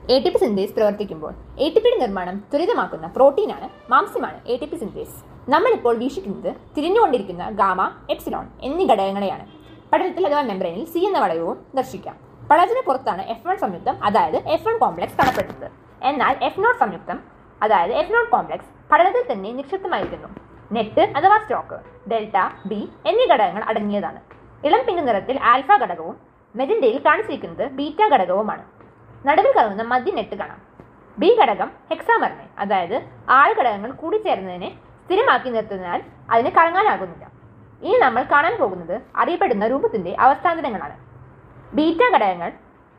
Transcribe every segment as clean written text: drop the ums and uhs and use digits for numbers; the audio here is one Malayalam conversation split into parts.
ATP സിന്തേസ് പ്രവർത്തിക്കുമ്പോൾ ATPയുടെ നിർമ്മാണം ത്വരിതമാക്കുന്ന പ്രോട്ടീനാണ് മാംസ്യമാണ് ATP സിന്തേസ്. നമ്മളിപ്പോൾ വീക്ഷിക്കുന്നത് തിരിഞ്ഞുകൊണ്ടിരിക്കുന്ന ഗാമ, എപ്സിലോൺ എന്നീ ഘടകങ്ങളെയാണ്. പടലത്തിൽ അഥവാ മെംബ്രെയിനിൽ C എന്ന വളയവും ദർശിക്കാം. പടലത്തിന് പുറത്താണ് F1 സംയുക്തം അതായത് F1 കോംപ്ലക്സ് കാണപ്പെടുന്നത്. എന്നാൽ F0 സംയുക്തം അതായത് F0 കോംപ്ലക്സ് പടലത്തിൽ തന്നെ നിക്ഷിപ്തമായിരിക്കുന്നു. നെറ്റ് അഥവാ സ്റ്റോക്ക്, ഡെൽറ്റ, ബി എന്നീ ഘടകങ്ങൾ അടങ്ങിയതാണ്. ഇളം പിങ്ക് നിറത്തിൽ ആൽഫ ഘടകവും മെജന്തയിൽ കാണിച്ചിരിക്കുന്നത് ബീറ്റ ഘടകവുമാണ്. നടുവിൽ കറങ്ങുന്ന മധ്യ നെറ്റ് കാണാം. ബി ഘടകം ഹെക്സാമറിനെ അതായത് 6 ഘടകങ്ങൾ കൂടിച്ചേർന്നതിനെ സ്ഥിരമാക്കി നിർത്തുന്നതിനാൽ അതിന് കറങ്ങാനാകുന്നില്ല. ഇനി നമ്മൾ കാണാൻ പോകുന്നത് അറിയപ്പെടുന്ന രൂപത്തിന്റെ അവസ്ഥാന്തരങ്ങളാണ്. ബീറ്റ ഘടകങ്ങൾ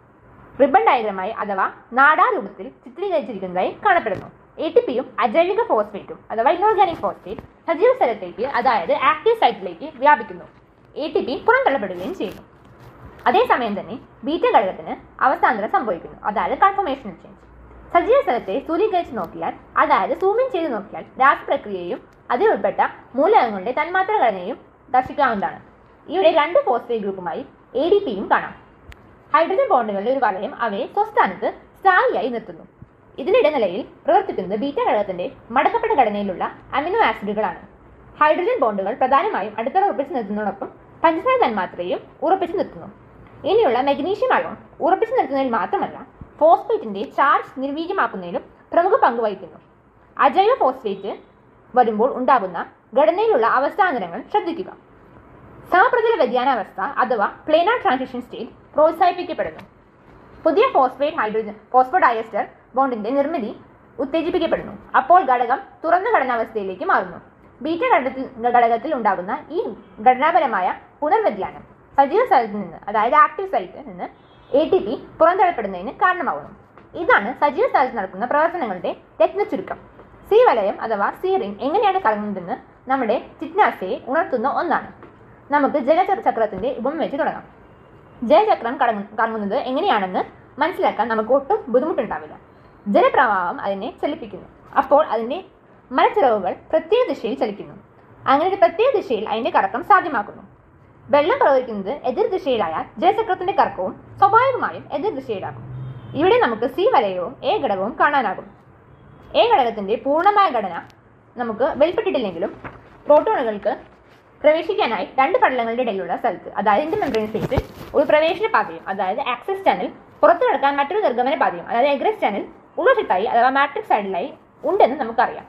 റിബൺ ഡയഗ്രമായി അഥവാ നാഡാരൂപത്തിൽ ചിത്രീകരിച്ചിരിക്കുന്നതായി കാണപ്പെടുന്നു. ATPയും അജൈവിക ഫോസ്ഫേറ്റും അഥവാ ഇനോർഗാനിക് ഫോസ്ഫേറ്റ് സജീവ സ്ഥലത്തേക്ക് അതായത് ആക്റ്റീവ് സൈറ്റിലേക്ക് വ്യാപിക്കുന്നു. ATP പുറന്തള്ളപ്പെടുകയും ചെയ്യുന്നു. അതേസമയം തന്നെ ബീറ്റ ഘടകത്തിന് അവസ്ഥാന്തരം സംഭവിക്കുന്നു അതായത് കൺഫർമേഷൻ ചേഞ്ച്. സജീവ സ്ഥലത്തെ സ്ഥൂലീകരിച്ച് നോക്കിയാൽ അതായത് സൂമിൻ ചെയ്ത് നോക്കിയാൽ രാസപ്രക്രിയയും അതിൽ ഉൾപ്പെട്ട മൂലകങ്ങളുടെ തന്മാത്ര ഘടനയും ദർശിക്കാവുന്നതാണ്. ഇവിടെ 2 ഫോസ്ഫേറ്റ് ഗ്രൂപ്പുമായി ADPയും കാണാം. ഹൈഡ്രജൻ ബോണ്ടുകളുടെ ഒരു വലയം അവയെ സ്വസ്ഥാനത്ത് സ്ഥായിയായി നിർത്തുന്നു. ഇതിനിടനിലയിൽ പ്രവർത്തിക്കുന്നത് ബീറ്റ ഘടകത്തിന്റെ മടക്കപ്പെട്ട ഘടനയിലുള്ള അമിനോ ആസിഡുകളാണ്. ഹൈഡ്രജൻ ബോണ്ടുകൾ പ്രധാനമായും അടിത്തറ ഉറപ്പിച്ചു നിർത്തുന്നതോടൊപ്പം പഞ്ചസാര തന്മാത്രയും ഉറപ്പിച്ചു നിർത്തുന്നു. ഇനിയുള്ള മഗ്നീഷ്യം അയോൺ ഉറപ്പിച്ചു നിർത്തുന്നതിൽ മാത്രമല്ല ഫോസ്ഫേറ്റിന്റെ ചാർജ് നിർവീര്യമാക്കുന്നതിലും പ്രമുഖ പങ്ക് വഹിക്കുന്നു. അജൈവ ഫോസ്ഫേറ്റ് വരുമ്പോൾ ഉണ്ടാകുന്ന ഘടനയിലുള്ള അവസ്ഥാന്തരങ്ങൾ ശ്രദ്ധിക്കുക. സമപ്രതല വ്യതിയാനാവസ്ഥ അഥവാ പ്ലേനാർ ട്രാൻസിഷൻ സ്റ്റേറ്റ് പ്രോത്സാഹിപ്പിക്കപ്പെടുന്നു. പുതിയ ഫോസ്ഫോഡയസ്റ്റർ ബോണ്ടിന്റെ നിർമ്മിതി ഉത്തേജിപ്പിക്കപ്പെടുന്നു. അപ്പോൾ ഘടകം തുറന്ന ഘടനാവസ്ഥയിലേക്ക് മാറുന്നു. ബീറ്റ ഘടകത്തിൽ ഉണ്ടാകുന്ന ഈ ഘടനാപരമായ പുനർവ്യതിയാനം സജീവ സ്ഥലത്ത് നിന്ന് അതായത് ആക്റ്റീവ് സൈറ്റിൽ നിന്ന് ATP പുറന്തള്ളപ്പെടുന്നതിന് കാരണമാകുന്നു. ഇതാണ് സജീവ സ്ഥലത്ത് നടക്കുന്ന പ്രവർത്തനങ്ങളുടെ രത്നച്ചുരുക്കം. C വലയം അഥവാ C റിംഗ് എങ്ങനെയാണ് കറങ്ങുന്നതെന്ന് നമ്മുടെ ജിജ്ഞാസയെ ഉണർത്തുന്ന ഒന്നാണ്. നമുക്ക് ജലചക്രത്തിന്റെ ഉപമ വെച്ച് തുടങ്ങാം. ജലചക്രം കറങ്ങുന്നത് എങ്ങനെയാണെന്ന് മനസ്സിലാക്കാൻ നമുക്ക് ഒട്ടും ബുദ്ധിമുട്ടുണ്ടാവില്ല. ജലപ്രവാഹം അതിനെ ചലിപ്പിക്കുന്നു. അപ്പോൾ അതിന്റെ മരച്ചിറകുകൾ പ്രത്യേക ദിശയിൽ ചലിക്കുന്നു. അങ്ങനെ ഒരു പ്രത്യേക ദിശയിൽ അതിന്റെ കറക്കം സാധ്യമാക്കുന്നു. വെള്ളം പ്രവഹിക്കുന്നത് എതിർ ദിശയിലായാൽ ജലചക്രത്തിന്റെ കറക്കവും സ്വാഭാവികമായും എതിർ ദിശയിലാകും. ഇവിടെ നമുക്ക് C വലയവും A ഘടകവും കാണാനാകും. A ഘടകത്തിന്റെ പൂർണ്ണമായ ഘടന നമുക്ക് വെളിപ്പെട്ടിട്ടില്ലെങ്കിലും പ്രോട്ടോണുകൾക്ക് പ്രവേശിക്കാനായി 2 പടലങ്ങളുടെ ഇടയിലുള്ള സ്ഥലത്ത് അതായത് ഇന്റർമെംബ്രേൻ സ്പേസിൽ ഒരു പ്രവേശന പാതയും അതായത് ആക്സസ് ചാനൽ, പുറത്തു കടക്കാൻ മറ്റൊരു നിർഗമന പാതയും അതായത് എഗ്രസ് ചാനൽ ഉൾവശത്തായി അഥവാ മാട്രിക്സ് സൈഡിലായി ഉണ്ടെന്ന് നമുക്കറിയാം.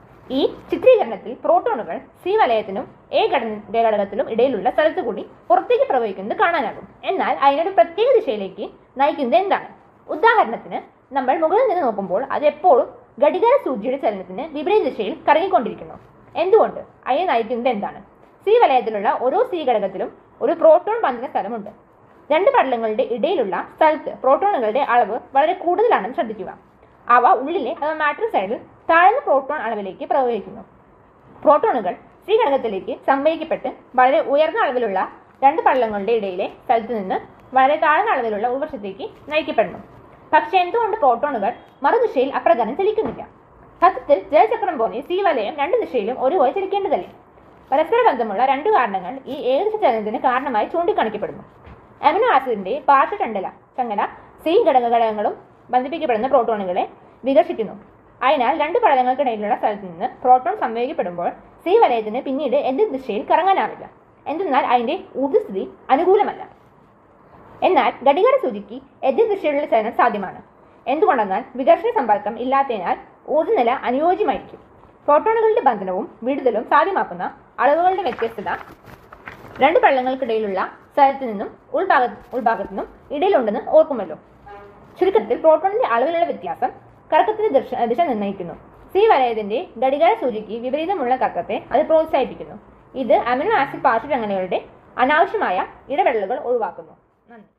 ഈ ചിത്രീകരണത്തിൽ പ്രോട്ടോണുകൾ C വലയത്തിനും A ഘടകത്തിനും ഇടയിലുള്ള സ്ഥലത്തു കൂടി പുറത്തേക്ക് പ്രവഹിക്കുന്നത് കാണാനാകും. എന്നാൽ അതിനൊരു പ്രത്യേക ദിശയിലേക്ക് നയിക്കുന്നത് എന്താണ്? ഉദാഹരണത്തിന് നമ്മൾ മുകളിൽ നിന്ന് നോക്കുമ്പോൾ അത് എപ്പോഴും ഘടികാര സൂചിയുടെ ചലനത്തിന് വിപരീത ദിശയിൽ കറങ്ങിക്കൊണ്ടിരിക്കുന്നു. എന്തുകൊണ്ട്? അതിനെ നയിക്കുന്നത് എന്താണ്? C വലയത്തിലുള്ള ഓരോ C ഘടകത്തിലും ഒരു പ്രോട്ടോൺ പന്തിന സ്ഥലമുണ്ട്. 2 പടലങ്ങളുടെ ഇടയിലുള്ള സ്ഥലത്ത് പ്രോട്ടോണുകളുടെ അളവ് വളരെ കൂടുതലാണെന്ന് ശ്രദ്ധിക്കുക. അവ ഉള്ളിലെ അഥവാ മാട്രിക്സ് സൈഡിൽ താഴ്ന്ന പ്രോട്ടോൺ അളവിലേക്ക് പ്രവഹിക്കുന്നു. പ്രോട്ടോണുകൾ C ഘടകത്തിലേക്ക് സംവഹിക്കപ്പെട്ട് വളരെ ഉയർന്ന അളവിലുള്ള 2 പടലങ്ങളുടെ ഇടയിലെ സ്ഥലത്ത് നിന്ന് വളരെ താഴ്ന്ന അളവിലുള്ള ഉൾവശത്തേക്ക് നയിക്കപ്പെടുന്നു. പക്ഷേ എന്തുകൊണ്ട് പ്രോട്ടോണുകൾ മറുദിശയിൽ അപ്രകാരം ചലിക്കുന്നില്ല? സത്യത്തിൽ ജലചക്രം പോലെ C വലയം 2 ദിശയിലും ഒരുപോലെ ചലിക്കേണ്ടതല്ലേ? പരസ്പര ബന്ധമുള്ള 2 കാരണങ്ങൾ ഈ ഏകദിശ ചലനത്തിന് കാരണമായി ചൂണ്ടിക്കാണിക്കപ്പെടുന്നു. അമിനോ ആസിഡിന്റെ പാർശ്വചംഡല ചങ്ങല C ഘടകങ്ങളും ബന്ധിപ്പിക്കപ്പെടുന്ന പ്രോട്ടോണുകളെ വികർഷിക്കുന്നു. അതിനാൽ 2 പടലങ്ങൾക്കിടയിലുള്ള സ്ഥലത്ത് നിന്ന് പ്രോട്ടോൺ സംവേഗിക്കപ്പെടുമ്പോൾ C വലയത്തിന് പിന്നീട് എതിർ ദിശയിൽ കറങ്ങാനാവില്ല. എന്തെന്നാൽ അതിന്റെ ഊർജ്ജസ്ഥിതി അനുകൂലമല്ല. എന്നാൽ ഘടികാര സൂചിക്ക് എതിർ ദിശയിലുള്ള ചലനം സാധ്യമാണ്. എന്തുകൊണ്ടെന്നാൽ വികർഷണ സമ്പർക്കം ഇല്ലാത്തതിനാൽ ഊർജ്ജനില അനുയോജ്യമായിരിക്കും. പ്രോട്ടോണുകളുടെ ബന്ധനവും വിടുതലും സാധ്യമാക്കുന്ന അളവുകളുടെ വ്യത്യസ്തത 2 പടലങ്ങൾക്കിടയിലുള്ള സ്ഥലത്തു നിന്നും ഉൾഭാഗത്തിനും ഇടയിലുണ്ടെന്ന് ഓർക്കുമല്ലോ. ചുരുക്കത്തിൽ പ്രോട്ടോണിന്റെ അളവിലുള്ള വ്യത്യാസം കറക്കത്തിന്റെ ദിശ നിർണ്ണയിക്കുന്നു. C വലയത്തിന്റെ ഘടികാര സൂചിക്ക് വിപരീതമുള്ള കറക്കത്തെ അത് പ്രോത്സാഹിപ്പിക്കുന്നു. ഇത് അമിനോ ആസിഡ് പാർശ്വചങ്ങലകളുടെ അനാവശ്യമായ ഇടപെടലുകൾ ഒഴിവാക്കുന്നു. നന്ദി.